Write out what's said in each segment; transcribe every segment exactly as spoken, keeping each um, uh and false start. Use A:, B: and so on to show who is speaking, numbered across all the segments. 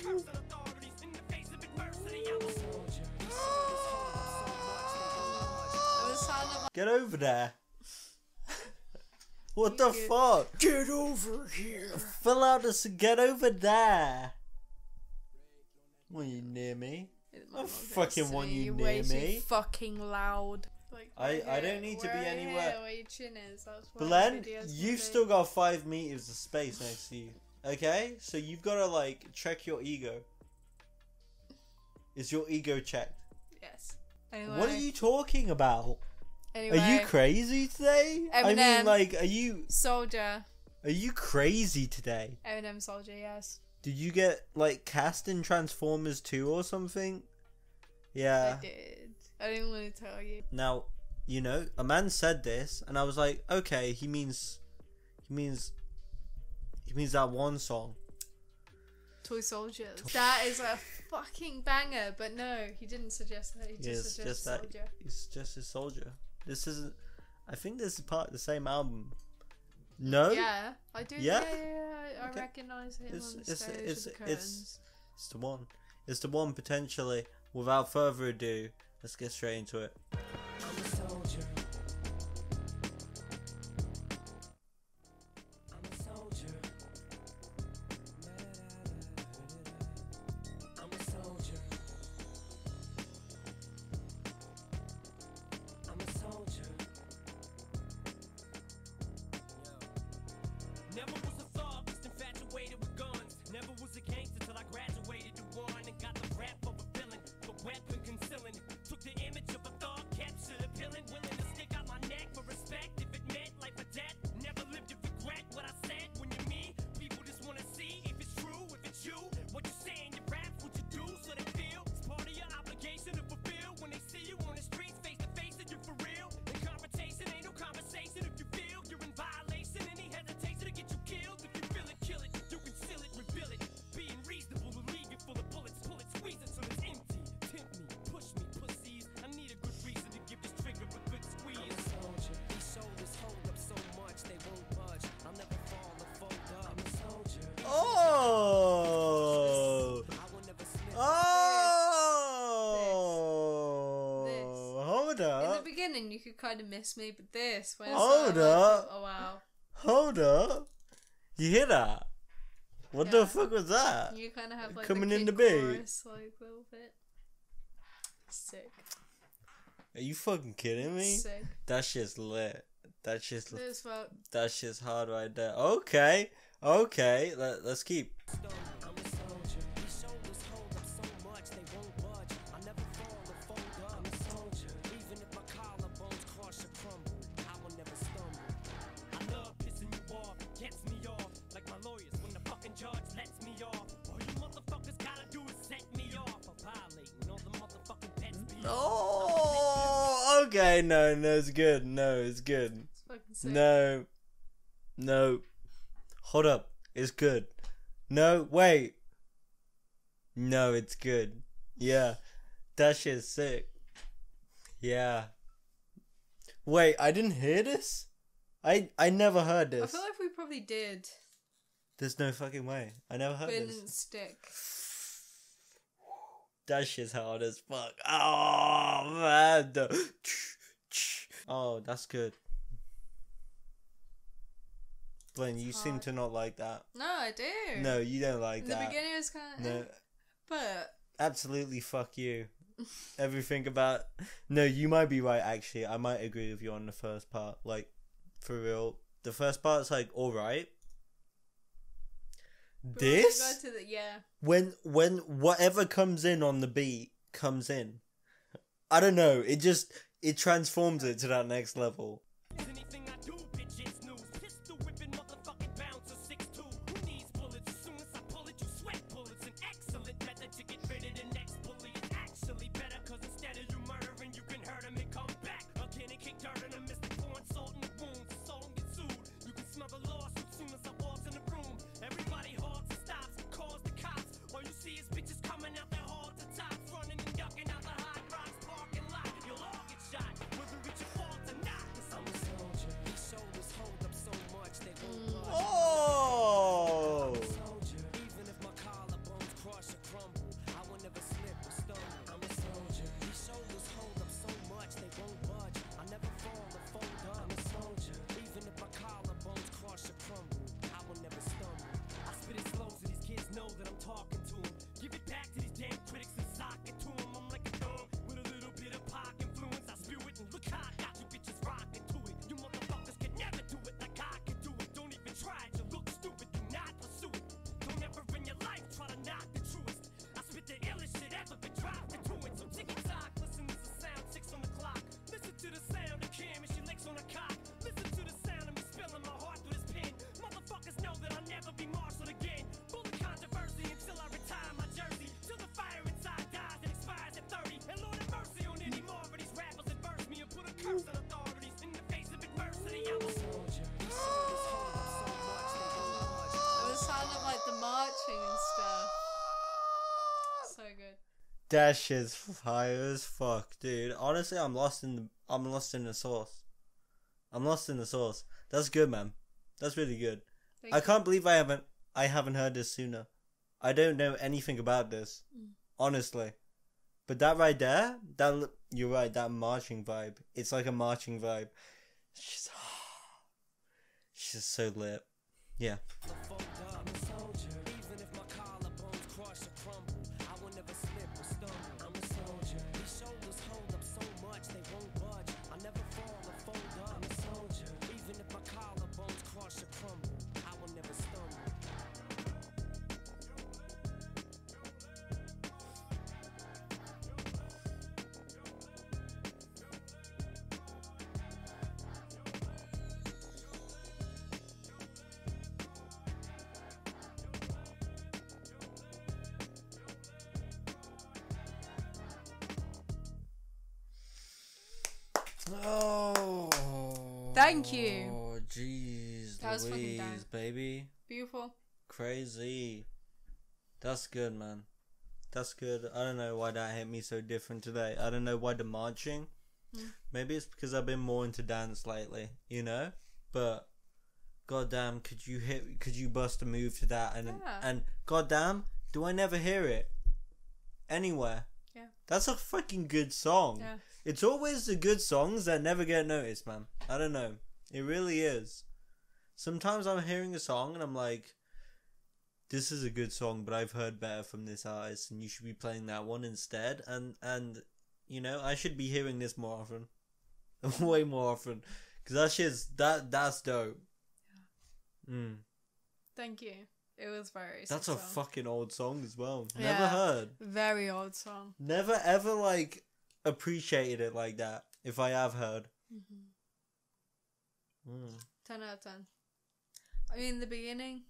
A: Get over there. What the fuck?
B: Get over here.
A: Fill out this. Get over there. Want you near me? I fucking want you near
B: way
A: me.
B: Too fucking loud. Like,
A: I,
B: right
A: I don't
B: here,
A: need to be
B: right
A: anywhere.
B: Here, where your chin is. That's where
A: Belen,
B: the video's
A: you've
B: gonna
A: still
B: be.
A: got five meters of space next to you. Okay? So you've got to, like, check your ego. Is your ego checked?
B: Yes. Anyway.
A: What are you talking about?
B: Anyway.
A: Are you crazy today?
B: Eminem.
A: I mean, like, are you...
B: Soldier.
A: Are you crazy today?
B: Eminem Soldier, yes.
A: Did you get, like, cast in Transformers two or something? Yeah.
B: I did. I didn't want to tell you.
A: Now, you know, a man said this, and I was like, okay, he means... He means... He means that one song.
B: Toy Soldiers. That is a fucking banger, but no, he didn't suggest that. He just
A: Yes,
B: suggested
A: just that.
B: Soldier.
A: He's just a soldier. This isn't... I think this is part of the same album. No?
B: Yeah, I do.
A: Yeah?
B: Yeah, yeah, yeah. I
A: Okay.
B: recognise him
A: It's,
B: on the
A: it's,
B: stage
A: it's,
B: with the
A: it's,
B: curtains.
A: it's the one. It's the one, potentially. Without further ado, let's get straight into it.
C: I'm a soldier. I'm a soldier. I'm a soldier. I'm a soldier. Never was a thug, just infatuated with guns. Never was a gangster till I graduated to one and got the rap of a villain, the weapon concealing. Took the image of a thug, captured a villain, willing to stick out my neck for respect if it meant life or death. Never lived to regret what I said. When you're me, people just wanna see if it's true, if it's you. What you say in your raps, what you do, so they feel it's part of your obligation to fulfill. When they see you on the streets, face to face, that you're for real. In confrontation, ain't no conversation. If you feel you're in violation, any hesitation to get you killed. If you feel it, kill it. You conceal it, reveal it. Being reasonable will leave you full of bullets. Pull it, squeeze it till it's empty. Tempt me, push me, pussies. I need a good reason to give this trigger a good squeeze. I'm a soldier. These shoulders hold up so much they won't budge. I'll never fall or fold up. I'm a soldier.
A: Oh!
C: I will never slip.
A: Oh!
B: This.
A: Hold
B: In the
A: up.
B: beginning, you could kind of miss me, but this, when it's
A: Hold
B: like,
A: up.
B: oh wow,
A: Hold up. You hear that? What
B: Yeah.
A: the fuck was that?
B: you kind of have like
A: Coming
B: the
A: in
B: kid
A: the beat.
B: chorus, like a little bit. Sick,
A: Are you fucking kidding me?
B: sick.
A: That shit's lit. That shit's lit.
B: This fuck.
A: That shit's hard right there. Okay. Okay. Let, let's keep.
C: I'm a soldier. These shoulders hold up so much they won't budge. I never fall or fold up. I'm a soldier. Even if my collarbones crush or crumble, I will never stumble. I love pissing you off, gets me off. Like my lawyers when the fucking judge lets me off. All you motherfuckers gotta do is set me off. I'm violating all the motherfucking pets be
A: Oh, okay. No, no, it's good. No, it's good.
B: It's fucking sick.
A: No. No. Hold up. It's good. No, wait. No, it's good. Yeah. That shit's sick. Yeah. Wait, I didn't hear this? I I never heard
B: I
A: this.
B: feel like we probably did,
A: There's no fucking way. I never heard
B: but it
A: this.
B: didn't stick.
A: That shit's hard as fuck. Oh, man. Oh, that's good. Glenn, you seem
B: hard.
A: to not like that.
B: No, I do.
A: No, you don't like
B: In the
A: that.
B: beginning, it was kind of.
A: No,
B: But
A: absolutely fuck you. Everything about... No, you might be right, actually. I might agree with you on the first part. Like, for real. The first part's like, alright.
B: but when we
A: This?
B: got to the, yeah.
A: when when whatever comes in on the beat comes in, I don't know, it just it transforms it to that next level.
C: anything I do, bitch, it's news. Pistol whipping, motherfucking bouncer, six two. Who needs bullets? As soon as I pull it, you sweat bullets. An excellent method to get rid of the next bully. It's actually better, cause instead of you murdering, you can hurt him and come back again and kick dirt in him. Mister Pouring salt in the wounds, the soul gets sued. You can smell the lawsuit as soon as I walk in the room. Everybody halts and stops and calls the cops. All you see is bitches coming out their halls to tops, running and ducking out the hot rocks parking lot. You'll all get shot, whether it's your fault or not. Cause I'm a soldier.
A: That shit's fire as fuck, dude. Honestly, I'm lost in the I'm lost in the sauce. I'm lost in the sauce. That's good, man. That's really good.
B: Thank
A: I
B: you.
A: can't believe I haven't I haven't heard this sooner. I don't know anything about this,
B: Mm.
A: honestly. But that right there, that l- you're right. That marching vibe. It's like a marching vibe. She's she's so lit. Yeah.
C: Fold up, I'm a soldier. Even if my collarbones crush or crumble, I will never slip or stumble. I'm a soldier. These shoulders hold up so much they won't budge. I never fall or fold up. I'm a soldier. Even if my collarbones crush or crumble, I will never stumble.
A: Oh.
B: Thank you.
A: Oh, jeez,
B: That was fucking
A: Louise,
B: dope.
A: baby.
B: Beautiful.
A: Crazy. That's good, man. That's good. I don't know why that hit me so different today. I don't know why the marching.
B: Mm.
A: Maybe it's because I've been more into dance lately, you know? But goddamn, could you hit could you bust a move to that and
B: Yeah.
A: and goddamn, do I never hear it anywhere?
B: Yeah.
A: That's a fucking good song.
B: Yeah.
A: It's always the good songs that never get noticed, man. I don't know. It really is. Sometimes I'm hearing a song and I'm like, this is a good song, but I've heard better from this artist and you should be playing that one instead. And, and you know, I should be hearing this more often. Way more often. Because that shit's, that, that's dope. Mm.
B: Thank you. It was very.
A: That's
B: sick
A: a
B: song.
A: fucking old song as well.
B: Yeah.
A: Never heard.
B: Very old song.
A: Never ever, like, appreciated it like that. If I have heard.
B: Mm-hmm.
A: Mm.
B: ten out of ten. I mean, the beginning.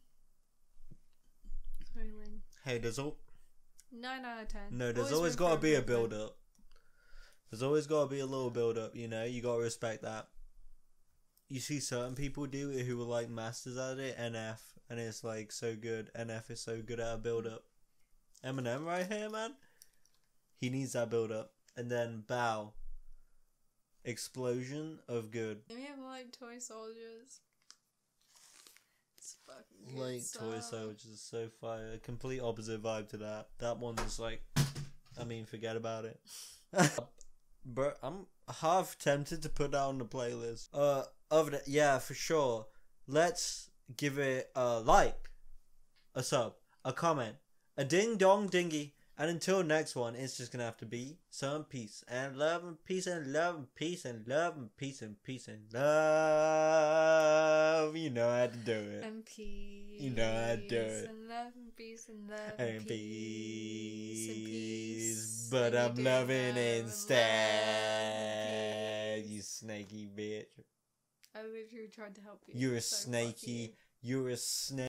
B: I mean,
A: Hey, there's all
B: nine out of ten.
A: no. There's
B: Always
A: always
B: room
A: got to
B: for
A: be a
B: improvement.
A: build up. There's always got to be a little build up. You know, you got to respect that. You see certain people do it who are like masters at it. N F, and it's like so good. N F is so good at a build up. Eminem right here, man. He needs that build up, and then bow. Explosion of good.
B: We have like toy soldiers. It's fucking good
A: Like Toy
B: stuff.
A: Soldiers is so fire. A complete opposite vibe to that. That one's like, I mean, forget about it. But I'm half tempted to put that on the playlist. Uh, other than, yeah, for sure. Let's give it a like, a sub, a comment, a ding dong dingy. And until next one, it's just gonna have to be some peace and love and peace and love and peace and love and peace and peace and love. You know how to do it.
B: And peace.
A: You know how to do it.
B: And love and peace and love
A: And
B: and
A: peace,
B: peace. And peace.
A: but
B: And you
A: I'm
B: do
A: loving
B: love and
A: instead.
B: love and
A: You
B: peace.
A: snaky bitch.
B: I literally tried to help you.
A: You're a
B: so fuck
A: snaky.
B: you.
A: You're a snake.